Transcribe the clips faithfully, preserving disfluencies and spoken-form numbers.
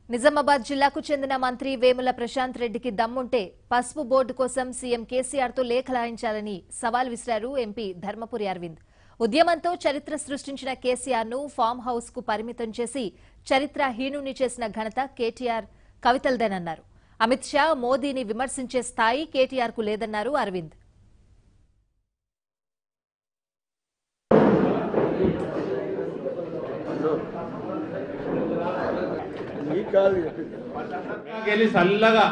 నిజామాబాద్ జిల్లాకు చెందిన మంత్రి వేముల ప్రశాంత్ రెడ్డికి దమ్ముంటే పసుపు బోర్డు కోసం సీఎం కేసీఆర్ తో లేఖ రాయించాలని సవాల్ విసిరారు ఎంపీ ధర్మపురి అరవింద్. ఉద్యమంతో చరిత్ర సృష్టించిన కేసీఆర్ ను ఫామ్ హౌస్ కు పరిమితం చేసి చరిత్రహీనుని చేసిన ఘనత కేటీఆర్ కవితలదేనన్నారు. అమిత్ షా మోదీని విమర్శించే స్థాయి కేటీఆర్ కు లేదన్నారు అరవింద్. చల్లగా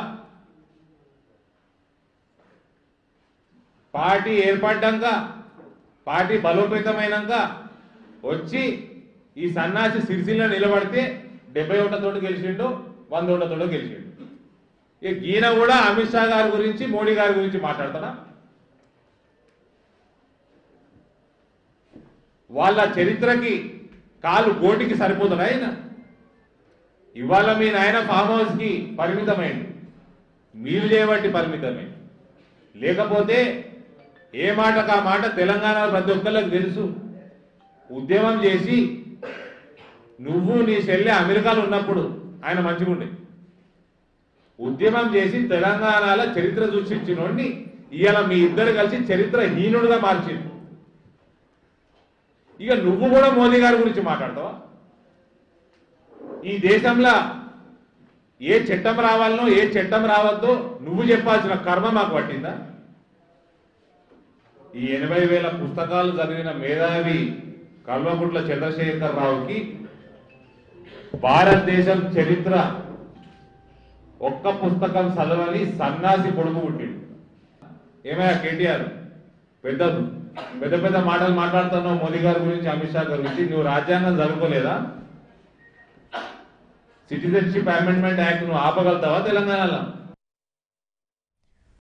పార్టీ ఏర్పడ్డాక పార్టీ బలోపేతమైనాక వచ్చి ఈ సన్నాసి సిరిసిల్ల నిలబడితే డెబ్బై ఓట్లతో గెలిచిండు, వంద ఓట్లతో గెలిచిండు. ఈ గీన కూడా అమిత్ షా గారి గురించి మోడీ గారి గురించి మాట్లాడుతున్నా. వాళ్ళ చరిత్రకి కాలు గోటికి సరిపోతున్నా. ఆయన ఇవాళ మీ నాయన ఫామ్ హౌస్ కి పరిమితమైంది, మీరు చేయబట్టి పరిమితమైంది. లేకపోతే ఏ మాటకు ఆ మాట తెలంగాణ ప్రతి ఒక్కళ్ళకి తెలుసు. ఉద్యమం చేసి నువ్వు నీ చెల్లె అమెరికాలో ఉన్నప్పుడు ఆయన మంచిగుండే. ఉద్యమం చేసి తెలంగాణలో చరిత్ర సృష్టించినోడిని ఇవాళ మీ ఇద్దరు కలిసి చరిత్రహీనుడుగా మార్చింది. ఇక నువ్వు కూడా మోదీ గారి గురించి మాట్లాడతావా? ఈ దేశంలో ఏ చట్టం రావాలనో ఏ చట్టం రావద్దో నువ్వు చెప్పాల్సిన కర్మ మాకు పట్టిందా? ఈ ఎనభై వేల పుస్తకాలు చదివిన మేధావి కల్వకుంట్ల చంద్రశేఖర్ రావుకి భారతదేశం చరిత్ర ఒక్క పుస్తకం చదవని సన్నాసి పొడుగు పుట్టిండు. ఏమయ్యా కేటీఆర్, పెద్ద పెద్ద పెద్ద మాటలు మాట్లాడుతున్నావు మోదీ గారి గురించి, అమిత్ షా గారి గురించి. నువ్వు రాజ్యాంగం చదువుకోలేదా? సిటిజన్షిప్ అమెండ్మెంట్ యాక్ట్ నువ్వు ఆపగలుగుతావా తెలంగాణలో?